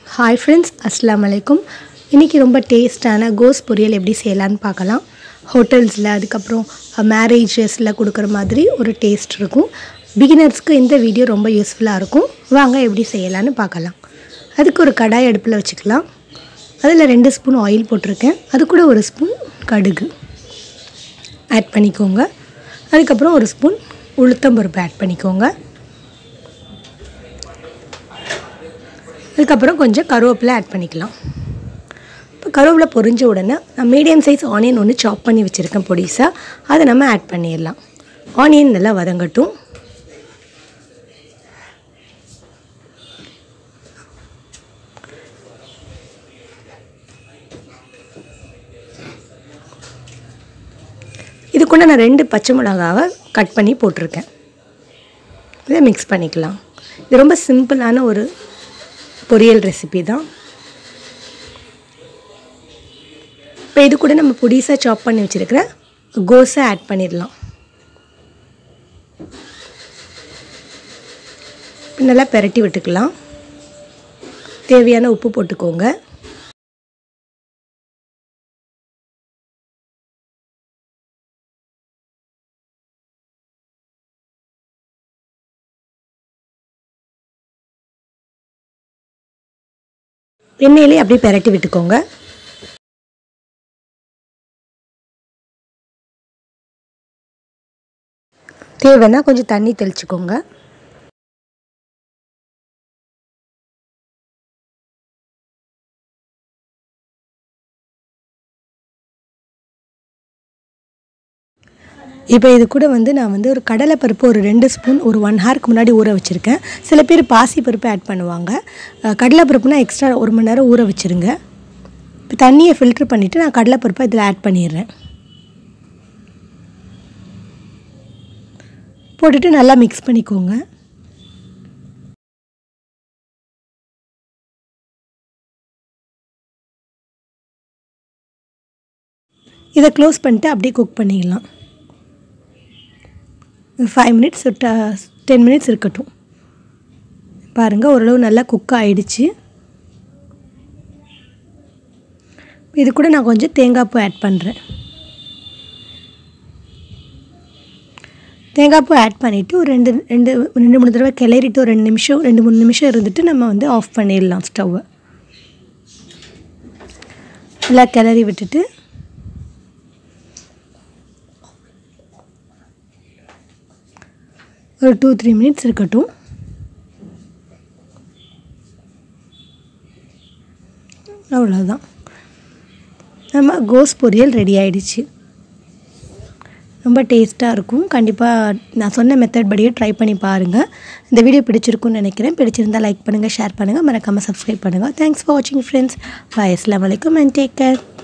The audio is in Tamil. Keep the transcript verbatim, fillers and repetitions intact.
Hi friends, Assalamu alaikum. இன்னைக்கு ரொம்ப டேஸ்டான கோஸ் பொரியல் எப்படி செய்யலாம்னு பார்க்கலாம். ஹோட்டல்ஸ்ல அதுக்கு அப்புறம் மேரேஜஸ்ல கொடுக்கிற மாதிரி ஒரு டேஸ்ட் இருக்கும். பிகினர்ஸ்க்கு இந்த வீடியோ ரொம்ப யூஸ்ஃபுல்லா இருக்கும். வாங்க எப்படி செய்யலாம்னு பார்க்கலாம். அதுக்கு ஒரு கடாய் அடுப்புல வச்சுக்கலாம். அதில் ரெண்டு ஸ்பூன் ஆயில் போட்டுருக்கேன். அது கூட ஒரு ஸ்பூன் கடுகு ஆட் பண்ணிக்கோங்க. அதுக்கு அப்புறம் ஒரு ஸ்பூன் உளுத்தம் பருப்பு ஆட் பண்ணிக்கோங்க. அதுக்கு அப்புறம் கொஞ்சம் கருவேப்பிலை ஆட் பண்ணிக்கலாம். இப்போ கருவேப்பிலை பொரிஞ்ச உடனே நான் மீடியம் சைஸ் ஆனியன் ஒன்று சாப் பண்ணி வச்சுருக்கேன் பொடிசா. அதை நம்ம ஆட் பண்ணிடலாம். ஆனியன் நல்லா வதங்கட்டும். இது கூட நான் ரெண்டு பச்சை மிளகாவை கட் பண்ணி போட்டிருக்கேன். இதை மிக்ஸ் பண்ணிக்கலாம். இது ரொம்ப சிம்பிளான ஒரு பொரியல் ரெசிபி தான். இப்போ இது கூட நம்ம பொடிசா சாப் பண்ணி வச்சுருக்கிற கோஸை ஆட் பண்ணிடலாம். நல்லா பெரட்டி விட்டுக்கலாம். தேவையான உப்பு போட்டுக்கோங்க. எண்ணெயிலே அப்படியே பெரட்டி விட்டுக்கோங்க. தேவைன்னா கொஞ்சம் தண்ணி தெளிச்சுக்கோங்க. இப்போ இது கூட வந்து நான் வந்து ஒரு கடலைப்பருப்பு ஒரு ரெண்டு ஸ்பூன் ஒரு ஒன் ஹவருக்கு முன்னாடி ஊற வச்சுருக்கேன். சில பேர் பாசி பருப்பு ஆட் பண்ணுவாங்க. கடலைப்பருப்புனா எக்ஸ்ட்ரா ஒரு மணி நேரம் ஊற வச்சுருங்க. இப்போ தண்ணியை ஃபில்ட்ரு பண்ணிவிட்டு நான் கடலைப்பருப்பை இதில் ஆட் பண்ணிடுறேன். போட்டுட்டு நல்லா மிக்ஸ் பண்ணிக்கோங்க. இதை க்ளோஸ் பண்ணிட்டு அப்படியே குக் பண்ணிடலாம். ஃபைவ் மினிட்ஸ் டென் மினிட்ஸ் இருக்கட்டும். பாருங்கள், ஓரளவு நல்லா குக் ஆகிடுச்சு. இது கூட நான் கொஞ்சம் தேங்காய் பூ ஆட் பண்ணுறேன். தேங்காய் பூ ஆட் பண்ணிவிட்டு ஒரு ரெண்டு ரெண்டு ரெண்டு மூணு தடவை கிளறிட்டு ஒரு ரெண்டு நிமிஷம் ரெண்டு மூணு நிமிஷம் இருந்துட்டு நம்ம வந்து ஆஃப் பண்ணிடலாம் ஸ்டவ்வை. நல்லா கிளறி விட்டுட்டு ஒரு டூ த்ரீ மினிட்ஸ் இருக்கட்டும். அவ்வளோதான், நம்ம கோஸ் பொரியல் ரெடி ஆகிடுச்சு. ரொம்ப டேஸ்ட்டாக இருக்கும். கண்டிப்பாக நான் சொன்ன மெத்தட் படியே ட்ரை பண்ணி பாருங்கள். இந்த வீடியோ பிடிச்சிருக்குன்னு நினைக்கிறேன். பிடிச்சிருந்தால் லைக் பண்ணுங்கள், ஷேர் பண்ணுங்கள், மறக்காமல் சப்ஸ்கிரைப் பண்ணுங்கள். தேங்க்ஸ் ஃபார் வாட்சிங் ஃப்ரெண்ட்ஸ். பாய். அஸ்ஸலாமு அலைக்கும் அண்ட் டேக் கேர்.